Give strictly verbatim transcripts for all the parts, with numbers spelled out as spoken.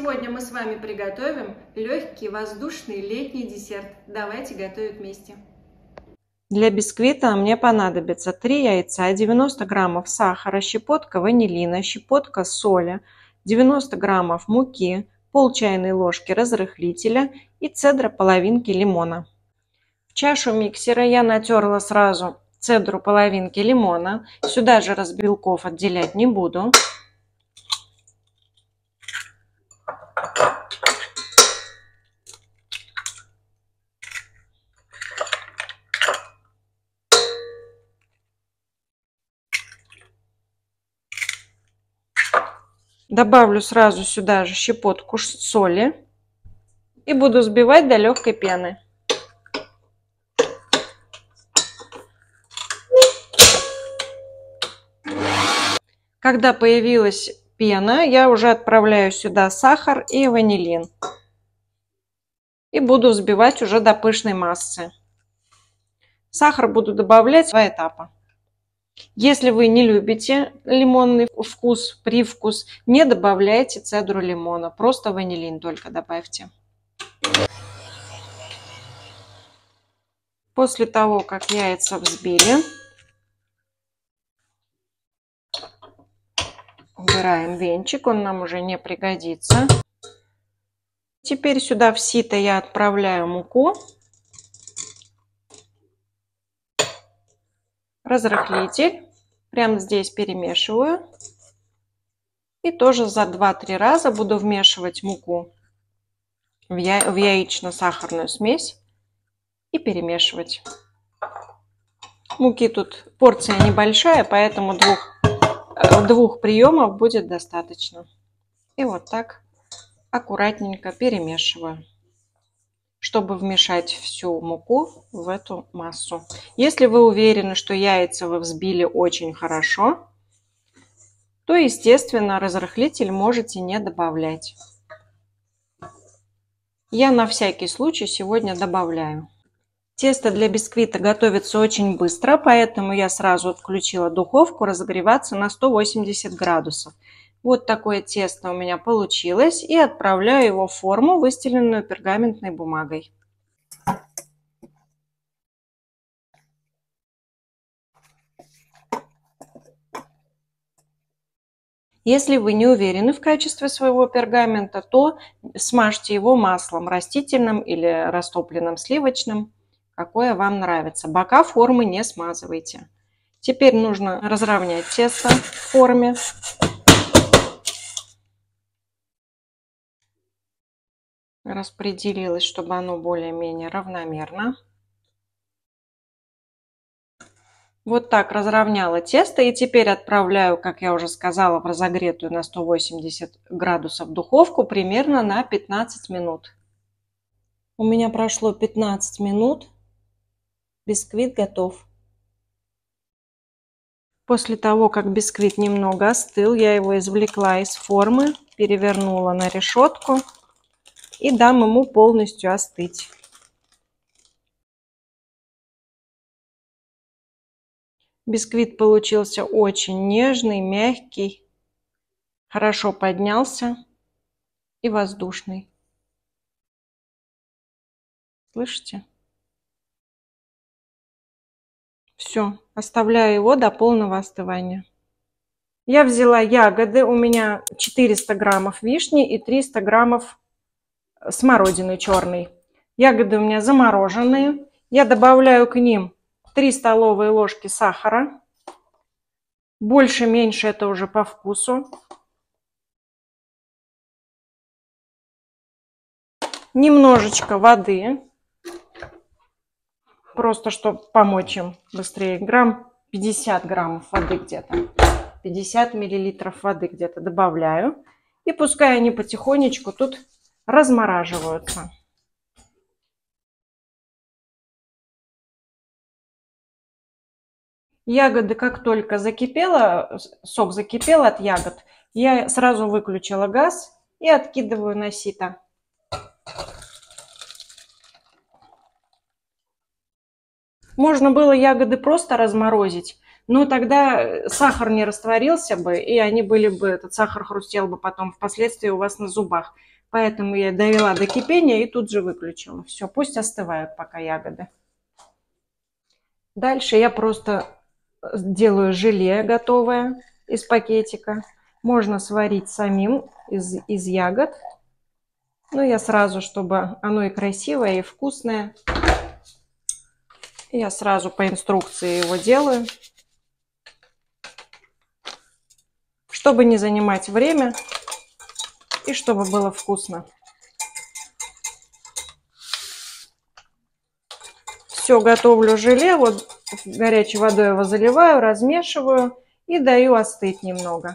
Сегодня мы с вами приготовим легкий воздушный летний десерт. Давайте готовить вместе. Для бисквита мне понадобится три яйца, девяносто граммов сахара, щепотка ванилина, щепотка соли, девяносто граммов муки, пол чайной ложки разрыхлителя и цедра половинки лимона. В чашу миксера я натерла сразу цедру половинки лимона. Сюда же раз белков отделять не буду. Добавлю сразу сюда же щепотку соли и буду взбивать до легкой пены. Когда появилась пена, я уже отправляю сюда сахар и ванилин. И буду взбивать уже до пышной массы. Сахар буду добавлять в два этапа. Если вы не любите лимонный вкус, привкус, не добавляйте цедру лимона, просто ванилин только добавьте. После того, как яйца взбили, убираем венчик, он нам уже не пригодится. Теперь сюда в сито я отправляю муку, разрыхлитель, прямо здесь перемешиваю. И тоже за два-три раза буду вмешивать муку в, я... в яично-сахарную смесь и перемешивать. Муки тут порция небольшая, поэтому двух, двух приемов будет достаточно. И вот так аккуратненько перемешиваю, чтобы вмешать всю муку в эту массу. Если вы уверены, что яйца вы взбили очень хорошо, то, естественно, разрыхлитель можете не добавлять. Я на всякий случай сегодня добавляю. Тесто для бисквита готовится очень быстро, поэтому я сразу включила духовку разогреваться на сто восемьдесят градусов. Вот такое тесто у меня получилось, и отправляю его в форму, выстеленную пергаментной бумагой. Если вы не уверены в качестве своего пергамента, то смажьте его маслом растительным или растопленным сливочным, какое вам нравится. Бока формы не смазывайте. Теперь нужно разровнять тесто в форме. Распределилось, чтобы оно более-менее равномерно. Вот так разровняла тесто, и теперь отправляю, как я уже сказала, в разогретую на сто восемьдесят градусов духовку примерно на пятнадцать минут. У меня прошло пятнадцать минут, бисквит готов. После того, как бисквит немного остыл, я его извлекла из формы, перевернула на решетку и дам ему полностью остыть. Бисквит получился очень нежный, мягкий, хорошо поднялся и воздушный. Слышите? Все, оставляю его до полного остывания. Я взяла ягоды, у меня четыреста граммов вишни и триста граммов смородины черной. Ягоды у меня замороженные. Я добавляю к ним три столовые ложки сахара. Больше-меньше это уже по вкусу. Немножечко воды. Просто чтобы помочь им быстрее. Грамм пятьдесят граммов воды где-то. пятьдесят миллилитров воды где-то добавляю. И пускай они потихонечку тут размораживаются. Ягоды, как только закипело, сок закипел от ягод, я сразу выключила газ и откидываю на сито. Можно было ягоды просто разморозить, Но тогда сахар не растворился бы, и они были бы, этот сахар хрустел бы потом впоследствии у вас на зубах. Поэтому я довела до кипения и тут же выключила. Все, пусть остывают пока ягоды. Дальше я просто делаю желе готовое из пакетика. Можно сварить самим из, из ягод. Ну, я сразу, чтобы оно и красивое, и вкусное, я сразу по инструкции его делаю. Чтобы не занимать время и чтобы было вкусно. Все, готовлю желе, вот горячей водой его заливаю, размешиваю и даю остыть немного.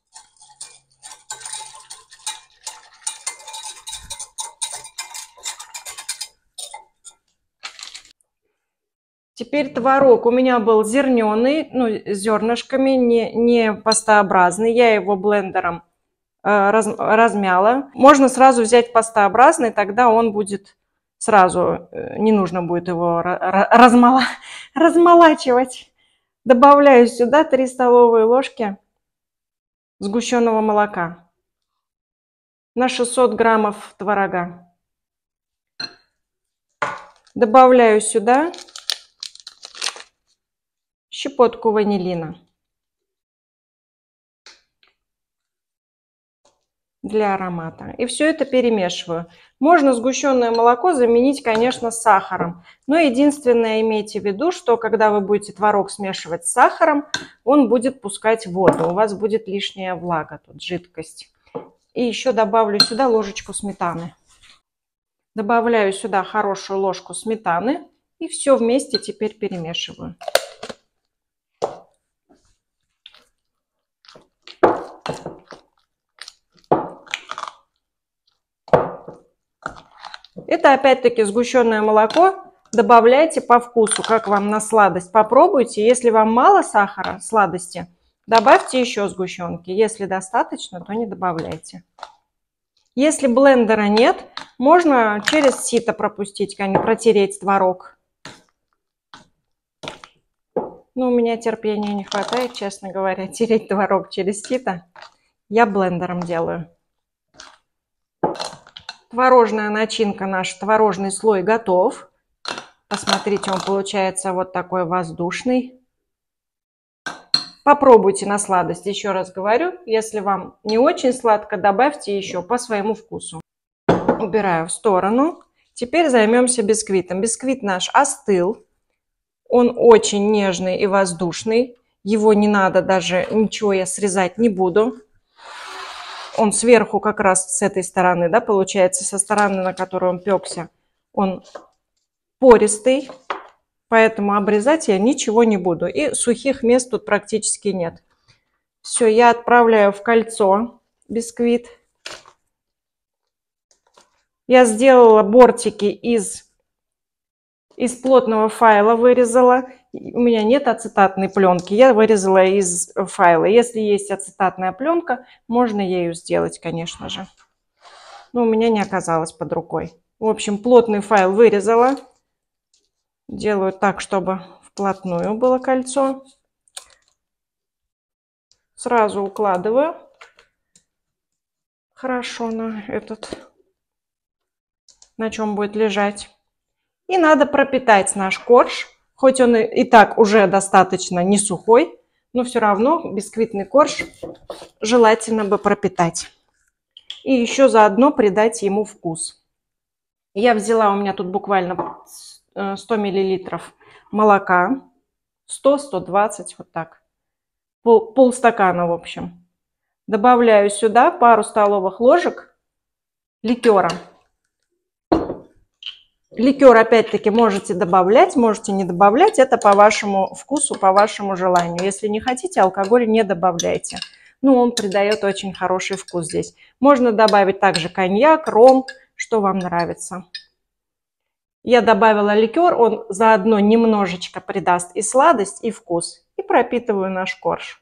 Теперь творог у меня был зерненый, ну, зернышками, не, не пастообразный. Я его блендером э, раз, размяла. Можно сразу взять пастообразный, тогда он будет сразу, э, не нужно будет его размала, размолачивать. Добавляю сюда три столовые ложки сгущенного молока на шестьсот граммов творога. Добавляю сюда щепотку ванилина для аромата. И все это перемешиваю. Можно сгущенное молоко заменить, конечно, сахаром. Но единственное, имейте в виду, что когда вы будете творог смешивать с сахаром, он будет пускать воду. У вас будет лишняя влага, тут жидкость. И еще добавлю сюда ложечку сметаны. Добавляю сюда хорошую ложку сметаны. И все вместе теперь перемешиваю. Это опять-таки сгущенное молоко. Добавляйте по вкусу, как вам на сладость. Попробуйте. Если вам мало сахара, сладости, добавьте еще сгущенки. Если достаточно, то не добавляйте. Если блендера нет, можно через сито пропустить, протереть творог. Но у меня терпения не хватает, честно говоря, тереть творог через сито. Я блендером делаю. Творожная начинка, наш творожный слой готов. Посмотрите, он получается вот такой воздушный. Попробуйте на сладость, еще раз говорю. Если вам не очень сладко, добавьте еще по своему вкусу. Убираю в сторону. Теперь займемся бисквитом. Бисквит наш остыл. Он очень нежный и воздушный. Его не надо даже, ничего я срезать не буду. Он сверху как раз с этой стороны, да, получается, со стороны, на которой он пекся, он пористый, поэтому обрезать я ничего не буду. И сухих мест тут практически нет. Все, я отправляю в кольцо бисквит. Я сделала бортики из, из плотного файла, вырезала. У меня нет ацетатной пленки, я вырезала из файла. Если есть ацетатная пленка, можно ею сделать, конечно же. Но у меня не оказалось под рукой. В общем, плотный файл вырезала. Делаю так, чтобы вплотную было кольцо. Сразу укладываю хорошо на этот, на чем будет лежать. И надо пропитать наш корж. Хоть он и так уже достаточно не сухой, но все равно бисквитный корж желательно бы пропитать. И еще заодно придать ему вкус. Я взяла, у меня тут буквально сто миллилитров молока. сто — сто двадцать, вот так. Пол, полстакана, в общем. Добавляю сюда пару столовых ложек ликера. Ликер, опять-таки, можете добавлять, можете не добавлять. Это по вашему вкусу, по вашему желанию. Если не хотите, алкоголь не добавляйте. Ну, он придает очень хороший вкус здесь. Можно добавить также коньяк, ром, что вам нравится. Я добавила ликер, он заодно немножечко придаст и сладость, и вкус. И пропитываю наш корж.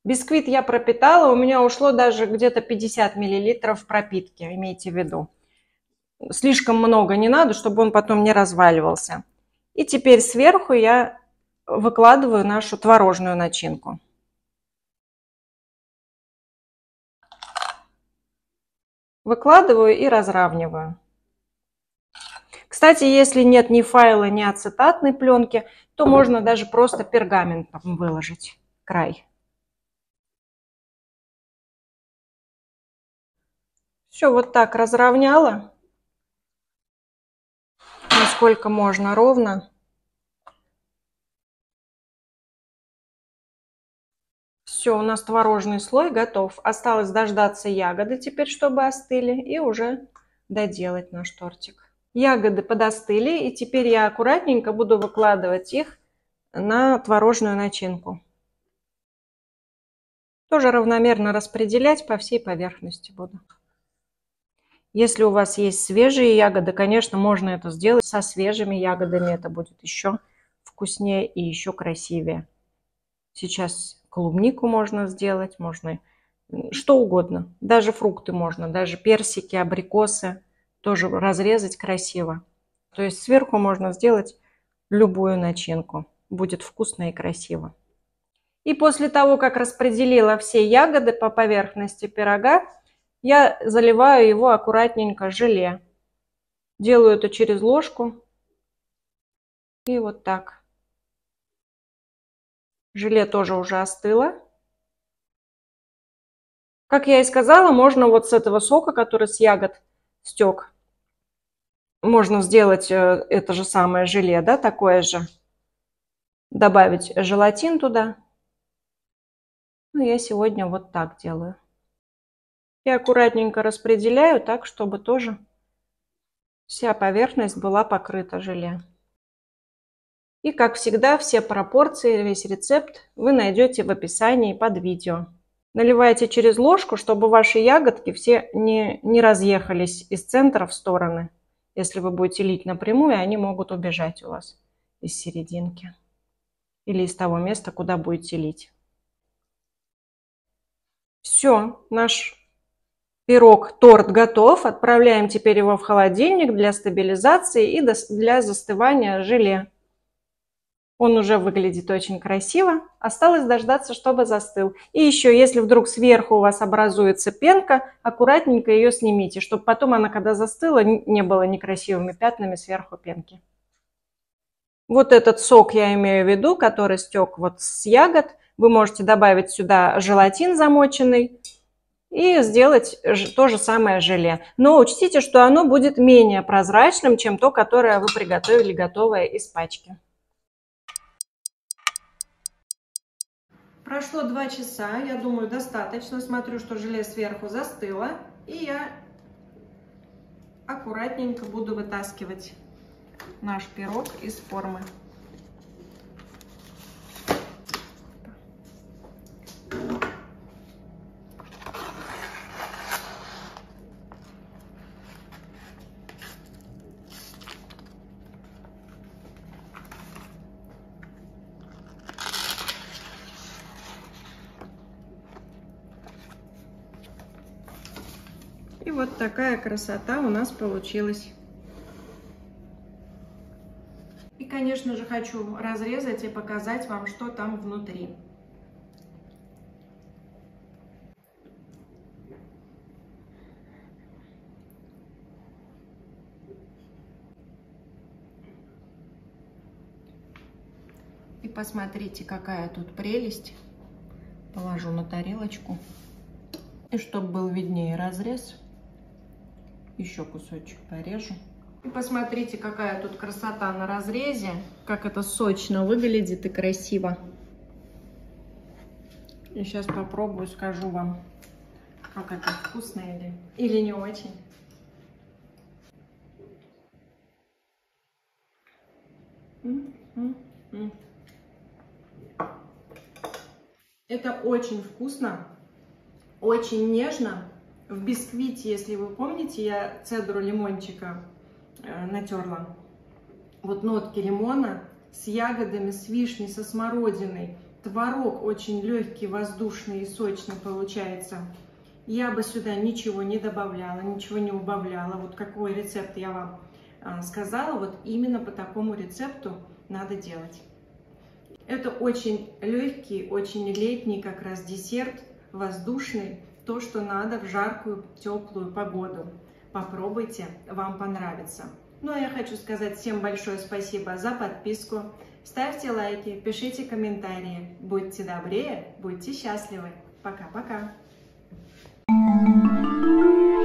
Бисквит я пропитала, у меня ушло даже где-то пятьдесят миллилитров пропитки, имейте в виду. Слишком много не надо, чтобы он потом не разваливался. И теперь сверху я выкладываю нашу творожную начинку. Выкладываю и разравниваю. Кстати, если нет ни файла, ни ацетатной пленки, то можно даже просто пергаментом выложить край. Все, вот так разровняла, насколько можно ровно. Все, у нас творожный слой готов. Осталось дождаться ягоды теперь, чтобы остыли, и уже доделать наш тортик. Ягоды подостыли, и теперь я аккуратненько буду выкладывать их на творожную начинку. Тоже равномерно распределять по всей поверхности буду. Если у вас есть свежие ягоды, конечно, можно это сделать со свежими ягодами. Это будет еще вкуснее и еще красивее. Сейчас клубнику можно сделать, можно что угодно. Даже фрукты можно, даже персики, абрикосы тоже разрезать красиво. То есть сверху можно сделать любую начинку. Будет вкусно и красиво. И после того, как распределила все ягоды по поверхности пирога, я заливаю его аккуратненько желе. Делаю это через ложку. И вот так. Желе тоже уже остыло. Как я и сказала, можно вот с этого сока, который с ягод стек, можно сделать это же самое желе, да, такое же. Добавить желатин туда. Ну, я сегодня вот так делаю. И аккуратненько распределяю так, чтобы тоже вся поверхность была покрыта желе. И, как всегда, все пропорции, весь рецепт вы найдете в описании под видео. Наливайте через ложку, чтобы ваши ягодки все не, не разъехались из центра в стороны. Если вы будете лить напрямую, они могут убежать у вас из серединки. Или из того места, куда будете лить. Все, наш пирог, торт готов. Отправляем теперь его в холодильник для стабилизации и для застывания желе. Он уже выглядит очень красиво. Осталось дождаться, чтобы застыл. И еще, если вдруг сверху у вас образуется пенка, аккуратненько ее снимите, чтобы потом она, когда застыла, не было некрасивыми пятнами сверху пенки. Вот этот сок я имею в виду, который стек вот с ягод. Вы можете добавить сюда желатин замоченный и сделать то же самое желе. Но учтите, что оно будет менее прозрачным, чем то, которое вы приготовили готовое из пачки. Прошло два часа, я думаю, достаточно. Смотрю, что желе сверху застыло. И я аккуратненько буду вытаскивать наш пирог из формы. И вот такая красота у нас получилась. И, конечно же, хочу разрезать и показать вам, что там внутри. И посмотрите, какая тут прелесть. Положу на тарелочку. И чтобы был виднее разрез, еще кусочек порежу. И посмотрите, какая тут красота на разрезе, как это сочно выглядит и красиво. И сейчас попробую, скажу вам, как это вкусно или, или не очень. Это очень вкусно, очень нежно. В бисквите, если вы помните, я цедру лимончика э, натерла. Вот нотки лимона с ягодами, с вишней, со смородиной. Творог очень легкий, воздушный и сочный получается. Я бы сюда ничего не добавляла, ничего не убавляла. Вот какой рецепт я вам а, сказала, вот именно по такому рецепту надо делать. Это очень легкий, очень летний как раз десерт, воздушный, то, что надо в жаркую, теплую погоду. Попробуйте, вам понравится. Ну а я хочу сказать всем большое спасибо за подписку. Ставьте лайки, пишите комментарии. Будьте добрее, будьте счастливы. Пока-пока.